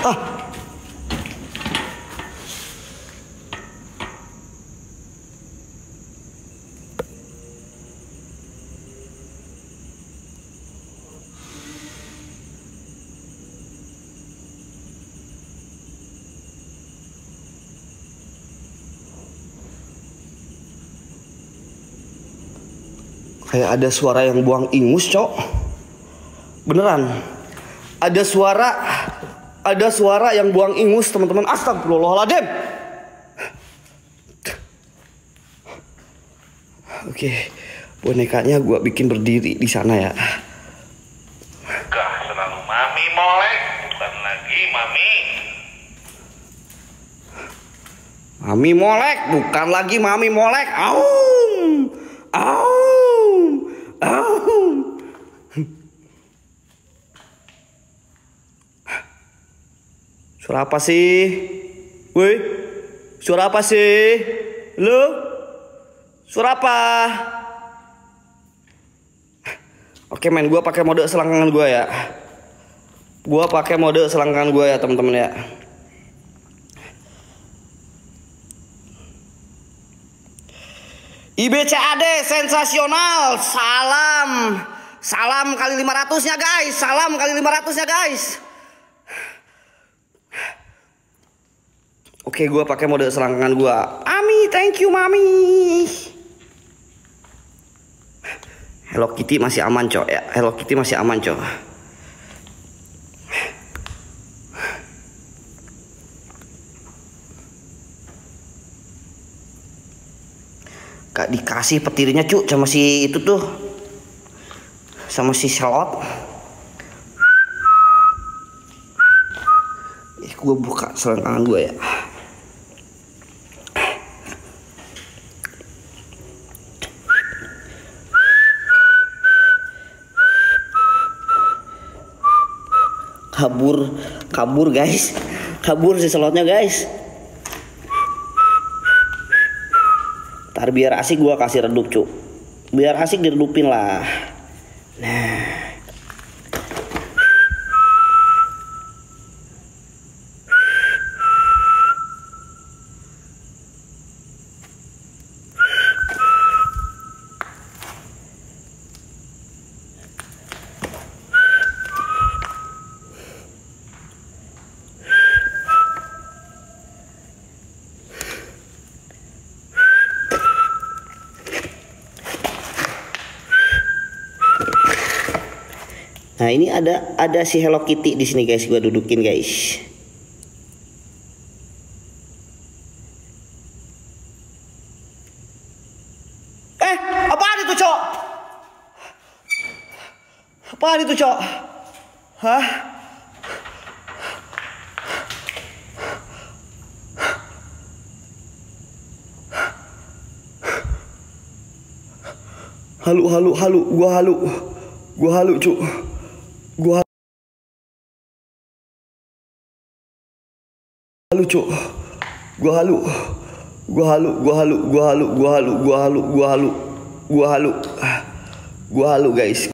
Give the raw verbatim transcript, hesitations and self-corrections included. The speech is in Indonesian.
Ah. Kayak ada suara yang buang ingus, cok. Beneran. Ada suara Ada suara yang buang ingus, teman-teman. Astagfirullahaladzim. Oke, bonekanya gue bikin berdiri di sana ya. Gah, selalu mami molek, bukan lagi mami. Mami molek, bukan lagi mami molek. Aum, aum, aum. Suara apa sih? Woi, suara apa sih? Lu? Suara apa? Oke men, gue pakai mode selangkangan gue ya. Gue pakai mode selangkangan gue ya teman-teman ya. I B C A D sensasional. Salam. Salam kali lima ratusnya guys. Salam kali lima ratusnya guys. Oke, gue pakai mode selangkangan gue. Ami, thank you mami. Hello Kitty masih aman cok ya. Hello Kitty masih aman cok. Gak dikasih petirnya cuk sama si itu tuh, sama si slot. Eh, gue buka selangkangan gue ya. Kabur, kabur guys, kabur si slotnya guys. Ntar biar asik gua kasih redup cuk, biar asik diredupin lah. Nah, Nah ini ada ada si Hello Kitty di sini guys, gua dudukin guys. Eh, apaan itu cok? Apaan itu cok? Hah? Halu halu halu, gua halu, gua halu cuk. Gua halu cuk, gua halu, gua halu, gua halu, gua halu, gua halu, gua halu, gua halu, gua halu, gua halu guys.